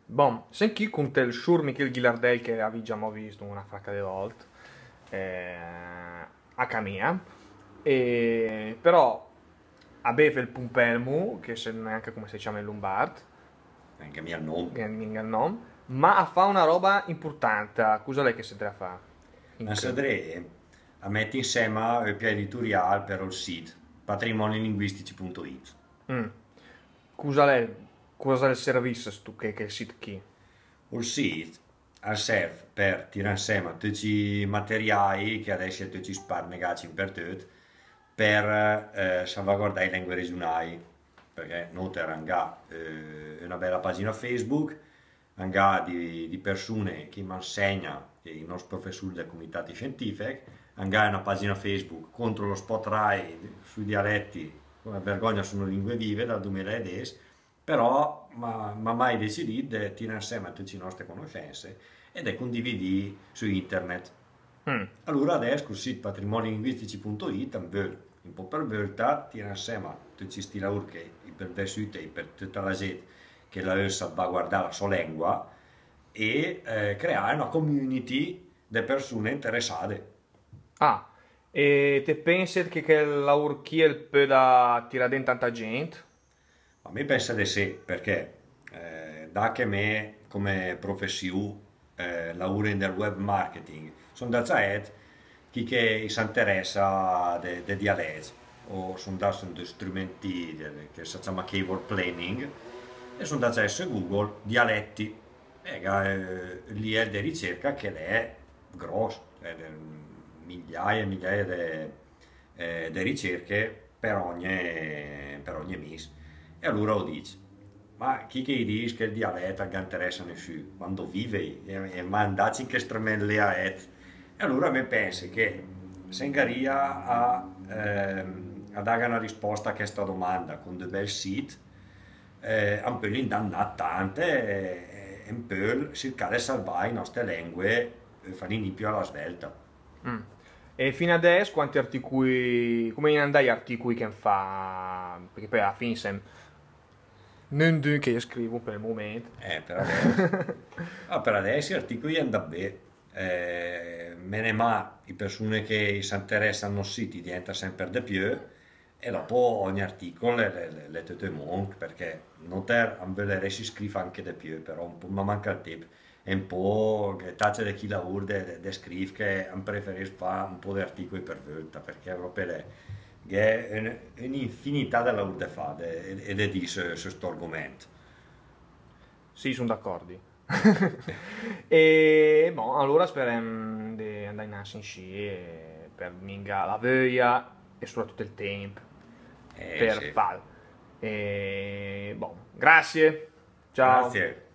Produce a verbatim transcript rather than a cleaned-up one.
Bon, senti con il Sciur Michel Ghilardel che abbiamo visto una fracca di volte eh, a Camia, e, però aveva il Pumpelmu, che se non è anche come si chiama in Lombard, Anche mia nonna. che non il nome, ma a fa una roba importante. Cosa lei che si deve fare? In Ma che? sadré a mettere insieme il piano editoriale per il sito patrimonilinguistici punto it. Mm. Cosa lei, cosa è il servizio stu, che, che sit chi? Il sito serve per tirare insieme tutti i materiali che adesso tutti sparnegati per tutto per eh, salvaguardare le lingue regionali. Perché noi abbiamo eh, una bella pagina Facebook, abbiamo di, di persone che mi insegnano, che i nostri professori delle comunità scientifiche, abbiamo una pagina Facebook contro lo spot Rai sui dialetti, come vergogna sono lingue vive dal duemiladieci, però ma, ma mai deciso di tirare insieme tutte le nostre conoscenze ed è condividi su internet. Mm. Allora adesso col sito patrimonilinguistici punto it un po' per volta tira insieme tutti questi lavori che per vissuti e per tutta la gente che la salvaguardare la sua lingua e eh, creare una community di persone interessate. Ah, e te pensi che, che la Urchiel può da tirare dentro tanta gente? A me pensa di sì, perché eh, da che me come professione eh, lavoro nel web marketing, sono da già chi che si interessa dei dialetti o sono da sono strumenti de- che si chiama keyword planning e sono da già su Google dialetti e eh, lì è di ricerca che è grosso, è de- migliaia e migliaia di ricerche per ogni, per ogni mese. E allora lo dici, ma chi che dice che il dialetto non interessa a nessuno, quando vive e, e mandaci che stremelle a et. E allora mi pensi che Sengaria a, ehm, a dare una risposta a questa domanda con dei bel siti, eh, un po' l'indannata tante e un po' cercare di salvare le nostre lingue e farle di più alla svelta. Mm. E fino adesso quanti articoli, come in andai articoli che fa? Perché poi alla fine sem- non due che io scrivo per il momento. Eh, per adesso. Ah, per adesso gli articoli andano bene. Eh, meno male, le persone che si interessano ai siti diventa sempre di più e dopo ogni articolo le, le, le, le tutte monk perché noter ambele si scrive anche di più, però un po' mi manca il tempo. È un po' che taccia di chi lavora de, de scrive che preferisco fare un po' di articoli per volta perché proprio le, che è un- un'infinità di lavoro da fare ed è di su questo argomento. Sì, sono d'accordo. E boh, allora speriamo di andare in Asin sci e per minga la voglia e soprattutto il tempo Eh per sì. farlo. E boh, grazie. Ciao. Grazie.